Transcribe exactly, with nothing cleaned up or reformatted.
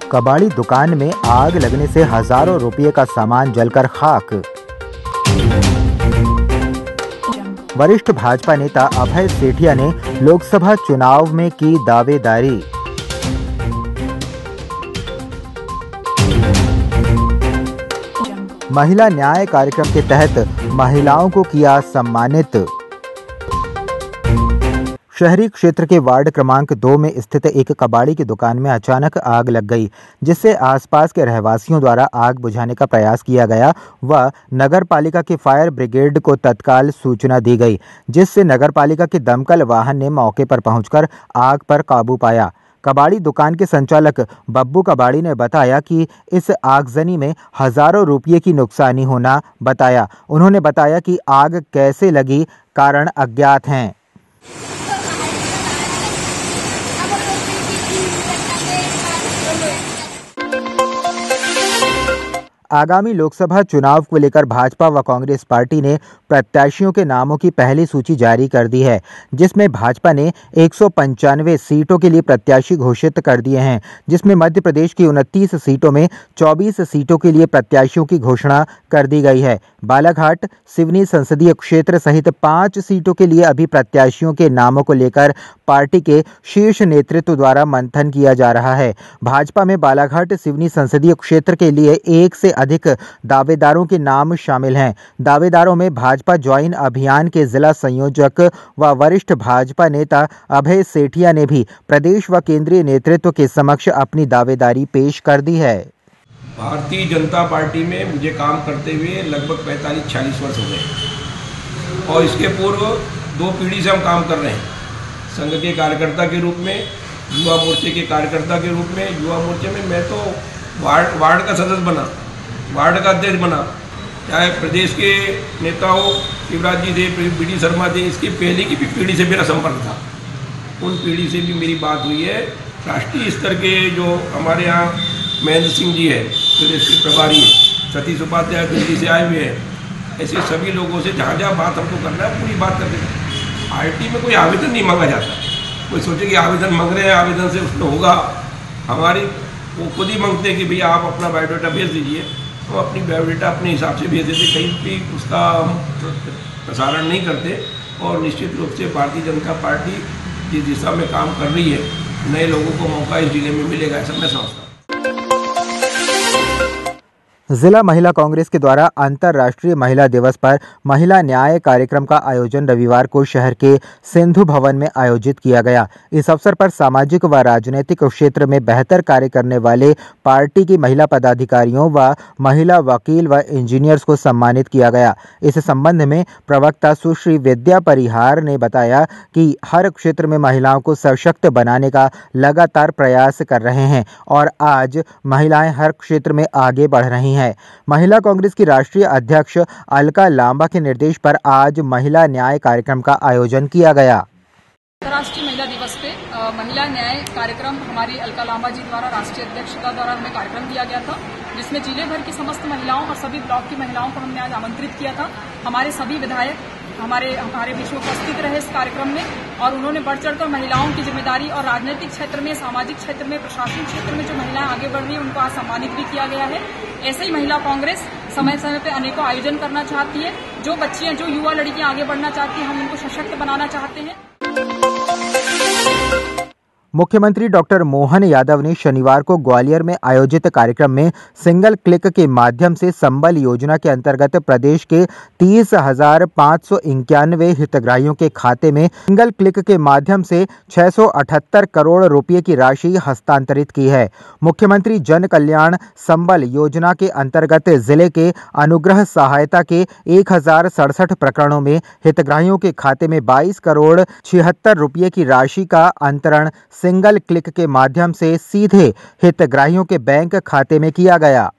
कबाड़ी दुकान में आग लगने से हजारों रुपये का सामान जलकर खाक। वरिष्ठ भाजपा नेता अभय सेठिया ने लोकसभा चुनाव में की दावेदारी। महिला न्याय कार्यक्रम के तहत महिलाओं को किया सम्मानित। शहरी क्षेत्र के वार्ड क्रमांक दो में स्थित एक कबाड़ी की दुकान में अचानक आग लग गई, जिससे आसपास के रहवासियों द्वारा आग बुझाने का प्रयास किया गया व नगर पालिका के फायर ब्रिगेड को तत्काल सूचना दी गई, जिससे नगर पालिका के दमकल वाहन ने मौके पर पहुंचकर आग पर काबू पाया। कबाड़ी दुकान के संचालक बब्बू कबाड़ी ने बताया कि इस आगजनी में हजारों रुपये की नुकसानी होना बताया। उन्होंने बताया कि आग कैसे लगी, कारण अज्ञात हैं। आगामी लोकसभा चुनाव को लेकर भाजपा व कांग्रेस पार्टी ने प्रत्याशियों के नामों की पहली सूची जारी कर दी है, जिसमें भाजपा ने एक सौ पंचानवे सीटों के लिए प्रत्याशी घोषित कर दिए हैं, जिसमें मध्य प्रदेश की उनतीस सीटों में चौबीस सीटों के लिए प्रत्याशियों की घोषणा कर दी गई है। बालाघाट, सिवनी संसदीय क्षेत्र सहित पांच सीटों के लिए अभी प्रत्याशियों के नामों को लेकर पार्टी के शीर्ष नेतृत्व द्वारा मंथन किया जा रहा है। भाजपा में बालाघाट सिवनी संसदीय क्षेत्र के लिए एक से अधिक दावेदारों के नाम शामिल हैं। दावेदारों में भाजपा ज्वाइन अभियान के जिला संयोजक व वरिष्ठ भाजपा नेता अभय सेठिया ने भी प्रदेश व केंद्रीय नेतृत्व के समक्ष अपनी दावेदारी पेश कर दी है। भारतीय जनता पार्टी में मुझे काम करते हुए लगभग पैंतालीस छियालीस वर्ष हो गए और इसके पूर्व दो पीढ़ी से हम काम कर रहे हैं। संघ के कार्यकर्ता के रूप में, युवा मोर्चे के कार्यकर्ता के रूप में। युवा मोर्चे में मैं तो वार्ड वार्ड का सदस्य बना, वार्ड का अध्यक्ष बना, चाहे प्रदेश के नेता हो, शिवराज जी थे, बी डी शर्मा थे, इसकी पहले की भी पीढ़ी से मेरा संपर्क था। उन पीढ़ी से भी मेरी बात हुई है। राष्ट्रीय स्तर के जो हमारे यहाँ महेंद्र सिंह जी है, प्रदेश के प्रभारी है, सतीश उपाध्याय दिल्ली से आए हुए हैं, ऐसे सभी लोगों से जहाँ जहाँ बात हमको करना है पूरी बात करते हैं। आरटी में कोई आवेदन नहीं मांगा जाता, कोई सोचे कि आवेदन मांग रहे हैं, आवेदन से उसमें होगा। हमारी वो खुद ही मांगते हैं कि भैया आप अपना बायोडाटा भेज दीजिए, हम अपनी बायोडाटा अपने हिसाब से भेज देते, कहीं भी उसका हम प्रसारण नहीं करते। और निश्चित रूप से भारतीय जनता पार्टी जिस दिशा में काम कर रही है, नए लोगों को मौका इस जिले में मिलेगा, ऐसा मैं समझता हूँ। जिला महिला कांग्रेस के द्वारा अंतर्राष्ट्रीय महिला दिवस पर महिला न्याय कार्यक्रम का आयोजन रविवार को शहर के सिंधु भवन में आयोजित किया गया। इस अवसर पर सामाजिक व राजनीतिक क्षेत्र में बेहतर कार्य करने वाले पार्टी की महिला पदाधिकारियों व महिला वकील व इंजीनियर्स को सम्मानित किया गया। इस संबंध में प्रवक्ता सुश्री विद्या परिहार ने बताया कि हर क्षेत्र में महिलाओं को सशक्त बनाने का लगातार प्रयास कर रहे हैं और आज महिलाएं हर क्षेत्र में आगे बढ़ रही हैं। है। महिला कांग्रेस की राष्ट्रीय अध्यक्ष अलका लांबा के निर्देश पर आज महिला न्याय कार्यक्रम का आयोजन किया गया। अंतर्राष्ट्रीय महिला दिवस पे आ, महिला न्याय कार्यक्रम हमारी अलका लांबा जी द्वारा राष्ट्रीय अध्यक्षता द्वारा हमें कार्यक्रम दिया गया था, जिसमें जिले भर की समस्त महिलाओं और सभी ब्लॉक की महिलाओं को हमने आज आमंत्रित किया था। हमारे सभी विधायक हमारे हमारे बीच में उपस्थित रहे इस कार्यक्रम में और उन्होंने बढ़ चढ़कर महिलाओं की जिम्मेदारी और राजनीतिक क्षेत्र में, सामाजिक क्षेत्र में, प्रशासनिक क्षेत्र में जो महिलाएं आगे बढ़ रही हैं उनको आज सम्मानित भी किया गया है। ऐसे ही महिला कांग्रेस समय समय पे अनेकों आयोजन करना चाहती है। जो बच्चियां, जो युवा लड़कियां आगे बढ़ना चाहती हैं, हम उनको सशक्त बनाना चाहते हैं। मुख्यमंत्री डॉक्टर मोहन यादव ने शनिवार को ग्वालियर में आयोजित कार्यक्रम में सिंगल क्लिक के माध्यम से संबल योजना के अंतर्गत प्रदेश के तीस हजार पाँच सौ इक्यानवे हितग्राहियों के खाते में सिंगल क्लिक के माध्यम से छह सौ अठहत्तर करोड़ रुपए की राशि हस्तांतरित की है। मुख्यमंत्री जन कल्याण संबल योजना के अंतर्गत जिले के अनुग्रह सहायता के एक हजार सड़सठ प्रकरणों में हितग्राहियों के खाते में बाईस करोड़ छिहत्तर रुपये की राशि का अंतरण सिंगल क्लिक के माध्यम से सीधे हितग्राहियों के बैंक खाते में किया गया।